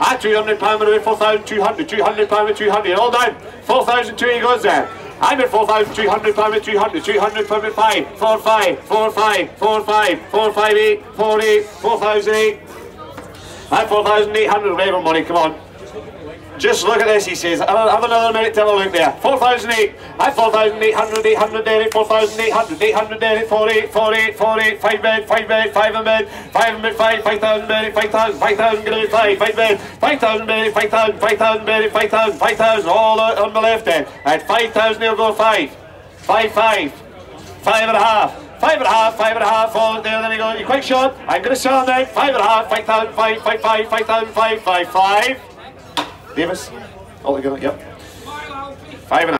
At £200 with a 4,200, £200 with 200, all down. 4,002 he goes there. I'm at 4,300 pound with 300, 300 pound with 5, 4, 5, 4, 5, 4, 5, 4, 5, 8, 4, 8, 4,008. I'm 4,800 waiver money, come on. Just look at this, he says. Have another minute to have a look there. 4,008. I'm 4,800, 800 there, 4,800, 800 there, 48, 48, 48, 5 bed, 5 bed, 5 a bed, 5 bed, 5, 5,000 bed, 5,000, 5,000, get it, 5 bed, 5,000 bed, 5,000, 5,000 bed, 5,000, 5,000, all on the left then. At 5,000 he'll go 5, 5, 5, 5 and a half. 5 and a half, 5 and a half, fall there, there we go, you're quite short. I'm going to sell now, 5 and a half, 5,000, 5, 5, 5, 5,000, 5, 5, 5. Davis, all together, yep. 5 and a half.